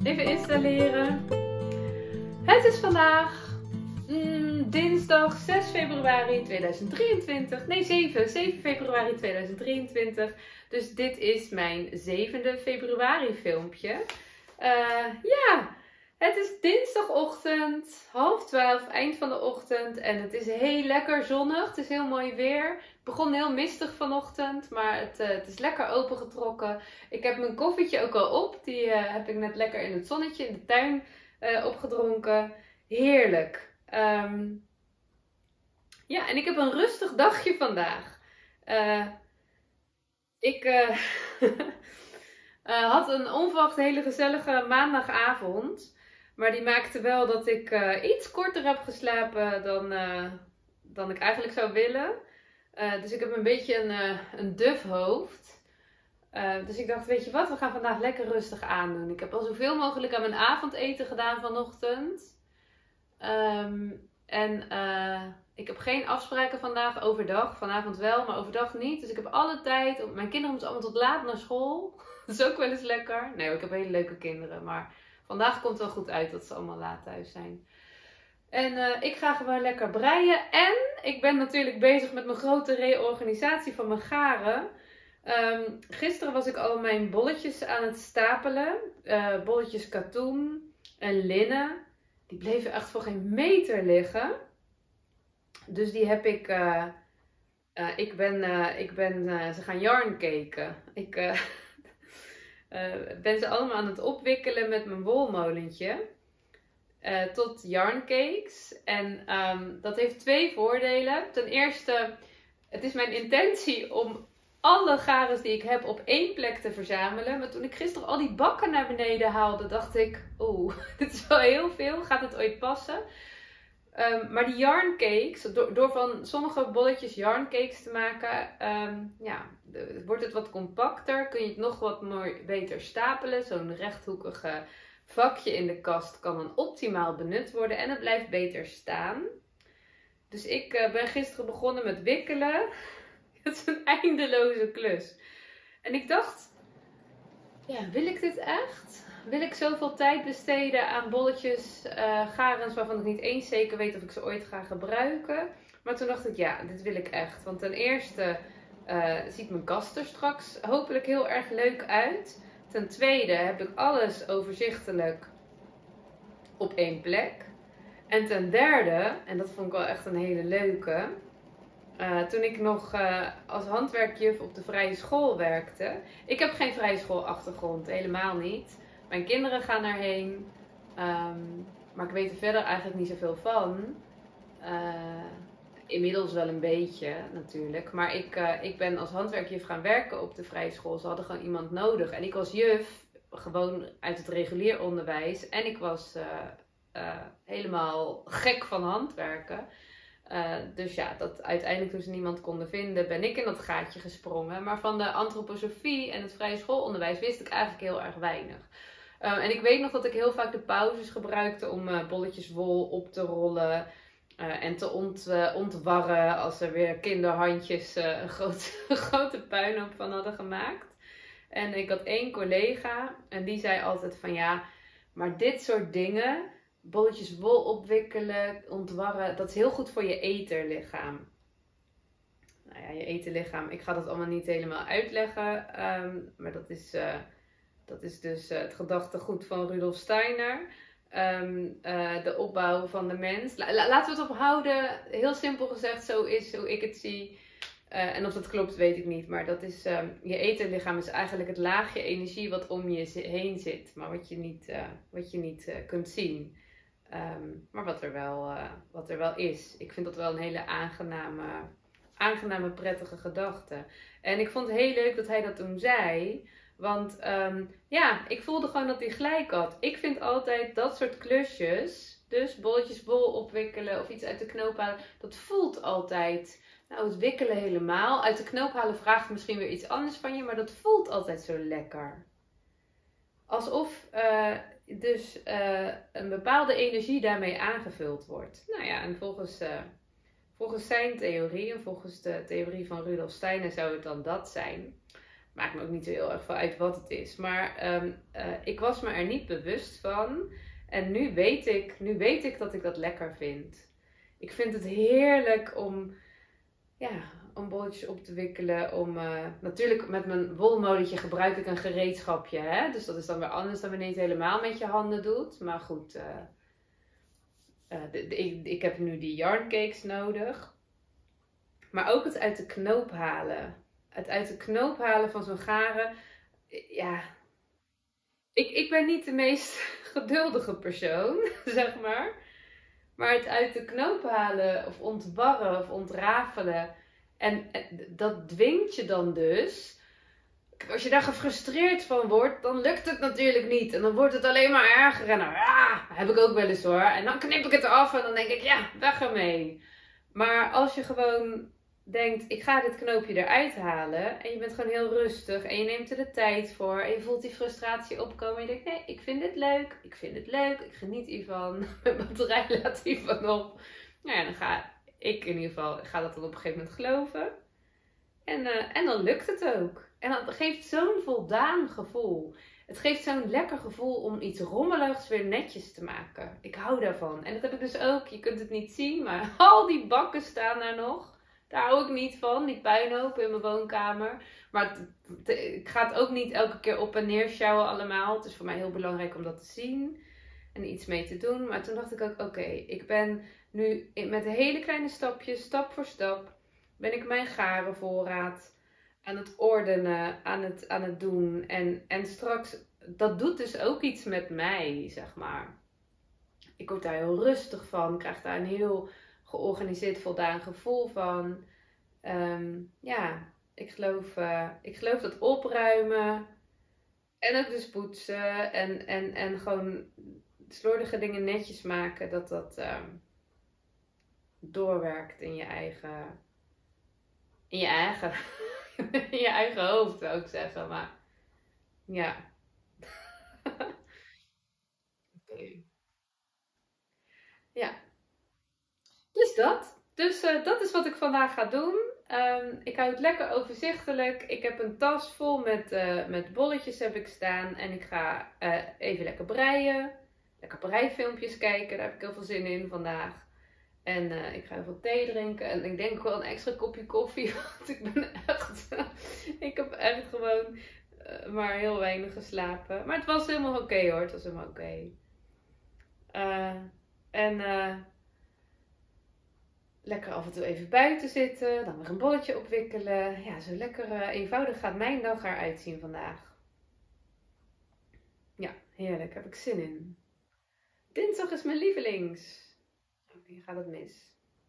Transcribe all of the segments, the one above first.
Even installeren. Het is vandaag dinsdag 6 februari 2023. Nee, 7 februari 2023. Dus dit is mijn 7e februari filmpje. Ja, het is dinsdagochtend, 11:30, eind van de ochtend. En het is heel lekker zonnig. Het is heel mooi weer. Het begon heel mistig vanochtend, maar het is lekker opengetrokken. Ik heb mijn koffietje ook al op. Die heb ik net lekker in het zonnetje in de tuin opgedronken. Heerlijk. Ja, en ik heb een rustig dagje vandaag. Ik had een onverwacht hele gezellige maandagavond. Maar die maakte wel dat ik iets korter heb geslapen dan ik eigenlijk zou willen. Dus ik heb een beetje een duf hoofd. Dus ik dacht, weet je wat, we gaan vandaag lekker rustig aandoen. Ik heb al zoveel mogelijk aan mijn avondeten gedaan vanochtend. Ik heb geen afspraken vandaag overdag. Vanavond wel, maar overdag niet. Dus ik heb alle tijd. Mijn kinderen moeten allemaal tot laat naar school. Dat is ook wel eens lekker. Nee, ik heb hele leuke kinderen. Maar vandaag komt het wel goed uit dat ze allemaal laat thuis zijn. En ik ga gewoon lekker breien. En ik ben natuurlijk bezig met mijn grote reorganisatie van mijn garen. Gisteren was ik al mijn bolletjes aan het stapelen. Bolletjes katoen en linnen. Die bleven echt voor geen meter liggen. Dus die heb ik... ze gaan yarncakeen. Ik ben ze allemaal aan het opwikkelen met mijn wolmolentje. Tot yarncakes. En dat heeft 2 voordelen. Ten eerste, het is mijn intentie om alle garens die ik heb op 1 plek te verzamelen. Maar toen ik gisteren al die bakken naar beneden haalde, dacht ik, dit is wel heel veel. Gaat het ooit passen? Maar die yarncakes, door van sommige bolletjes yarncakes te maken, wordt het wat compacter. Kun je het nog wat beter stapelen. Zo'n rechthoekige vakje in de kast kan dan optimaal benut worden en het blijft beter staan. Dus ik ben gisteren begonnen met wikkelen. Het is een eindeloze klus. En ik dacht, ja, wil ik dit echt? Wil ik zoveel tijd besteden aan bolletjes, garens waarvan ik niet eens zeker weet of ik ze ooit ga gebruiken? Maar toen dacht ik, ja, dit wil ik echt. Want ten eerste ziet mijn kast er straks hopelijk heel erg leuk uit. Ten tweede heb ik alles overzichtelijk op 1 plek. En ten derde, en dat vond ik wel echt een hele leuke, toen ik nog als handwerkjuf op de vrije school werkte. Ik heb geen vrije schoolachtergrond, helemaal niet. Mijn kinderen gaan daarheen, maar ik weet er verder eigenlijk niet zoveel van. Inmiddels wel een beetje natuurlijk, maar ik ben als handwerkjuf gaan werken op de vrije school. Ze hadden gewoon iemand nodig en ik was juf, gewoon uit het regulier onderwijs. En ik was helemaal gek van handwerken. Dus ja, dat uiteindelijk toen ze niemand konden vinden, ben ik in dat gaatje gesprongen. Maar van de antroposofie en het vrije schoolonderwijs wist ik eigenlijk heel erg weinig. En ik weet nog dat ik heel vaak de pauzes gebruikte om bolletjes wol op te rollen. En te ontwarren als er weer kinderhandjes een grote puinhoop van hadden gemaakt. En ik had 1 collega en die zei altijd van ja, maar dit soort dingen, bolletjes wol opwikkelen, ontwarren, dat is heel goed voor je eterlichaam. Nou ja, je eterlichaam, ik ga dat allemaal niet helemaal uitleggen, maar dat is dus het gedachtegoed van Rudolf Steiner. De opbouw van de mens. Laten we het ophouden. Heel simpel gezegd, zo is hoe ik het zie. En of dat klopt, weet ik niet. Maar dat is, je eterlichaam is eigenlijk het laagje energie wat om je heen zit. Maar wat je niet kunt zien. Maar wat er wel is. Ik vind dat wel een hele aangename prettige gedachte. En ik vond het heel leuk dat hij dat toen zei. Want ik voelde gewoon dat hij gelijk had. Ik vind altijd dat soort klusjes, dus bolletjes wol opwikkelen of iets uit de knoop halen, dat voelt altijd, nou het wikkelen helemaal. Uit de knoop halen vraagt misschien weer iets anders van je, maar dat voelt altijd zo lekker. Alsof een bepaalde energie daarmee aangevuld wordt. Nou ja, en volgens zijn theorie en volgens de theorie van Rudolf Steiner zou het dan dat zijn. Maakt me ook niet zo heel erg veel uit wat het is. Maar ik was me er niet bewust van. En nu weet ik dat ik dat lekker vind. Ik vind het heerlijk om bolletjes op te wikkelen. Natuurlijk met mijn wolmolentje gebruik ik een gereedschapje. Hè? Dus dat is dan weer anders dan wanneer je het helemaal met je handen doet. Maar goed, ik heb nu die yarncakes nodig. Maar ook het uit de knoop halen. Het uit de knoop halen van zo'n garen. Ja, ik ben niet de meest geduldige persoon, zeg maar. Maar het uit de knoop halen of ontwarren of ontrafelen. En dat dwingt je dan dus. Als je daar gefrustreerd van wordt, dan lukt het natuurlijk niet. En dan wordt het alleen maar erger. En dan heb ik ook wel eens hoor. En dan knip ik het eraf en dan denk ik, ja, weg ermee. Maar als je gewoon denkt, ik ga dit knoopje eruit halen. En je bent gewoon heel rustig. En je neemt er de tijd voor. En je voelt die frustratie opkomen. En je denkt, nee, ik vind dit leuk. Ik vind het leuk. Ik geniet hiervan. Mijn batterij laat hiervan op. Nou ja, dan ga ik in ieder geval, dat dan op een gegeven moment geloven. En dan lukt het ook. En dat geeft zo'n voldaan gevoel. Het geeft zo'n lekker gevoel om iets rommeligs weer netjes te maken. Ik hou daarvan. En dat heb ik dus ook. Je kunt het niet zien, maar al die bakken staan daar nog. Daar hou ik niet van. Die puinhoop in mijn woonkamer. Maar ik ga het ook niet elke keer op en neer sjouwen allemaal. Het is voor mij heel belangrijk om dat te zien. En iets mee te doen. Maar toen dacht ik ook, oké, ik ben nu met hele kleine stapjes, stap voor stap, ben ik mijn garenvoorraad aan het ordenen, aan het doen. En straks, dat doet dus ook iets met mij, zeg maar. Ik word daar heel rustig van, krijg daar een heel georganiseerd, voldaan gevoel van. Ja, ik geloof dat opruimen en ook dus poetsen en gewoon slordige dingen netjes maken, dat doorwerkt in je eigen, in je eigen, in je eigen hoofd, zou ik zeggen. Maar ja. Oké. Ja, dus dat. Dus dat is wat ik vandaag ga doen. Ik hou het lekker overzichtelijk. Ik heb een tas vol met bolletjes heb ik staan. En ik ga even lekker breien. Lekker breifilmpjes kijken. Daar heb ik heel veel zin in vandaag. En ik ga heel veel thee drinken. En ik denk ook wel een extra kopje koffie. Want ik heb echt gewoon maar heel weinig geslapen. Maar het was helemaal oké hoor. Het was helemaal oké. En lekker af en toe even buiten zitten. Dan weer een bolletje opwikkelen. Ja, zo lekker eenvoudig gaat mijn dag eruit zien vandaag. Ja, heerlijk. Heb ik zin in. Dinsdag is mijn lievelings. Hier gaat het mis.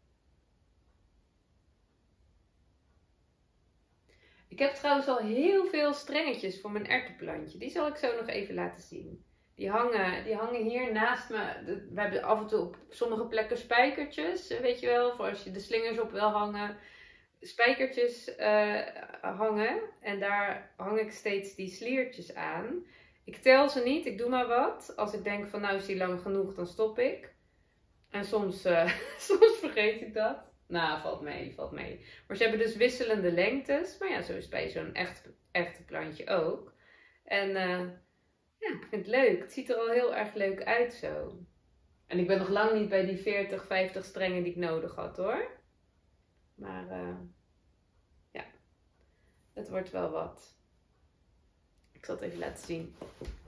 Ik heb trouwens al heel veel strengetjes voor mijn erwtenplantje. Die zal ik zo nog even laten zien. Die hangen hier naast me. We hebben af en toe op sommige plekken spijkertjes. Weet je wel, voor als je de slingers op wil hangen. Spijkertjes hangen. En daar hang ik steeds die sliertjes aan. Ik tel ze niet, ik doe maar wat. Als ik denk van nou is die lang genoeg, dan stop ik. En soms, soms vergeet ik dat. Nou, valt mee. Maar ze hebben dus wisselende lengtes. Maar ja, zo is het bij zo'n echte plantje ook. En ja, ik vind het leuk. Het ziet er al heel erg leuk uit zo. En ik ben nog lang niet bij die 40, 50 strengen die ik nodig had hoor. Maar ja, het wordt wel wat. Ik zal het even laten zien.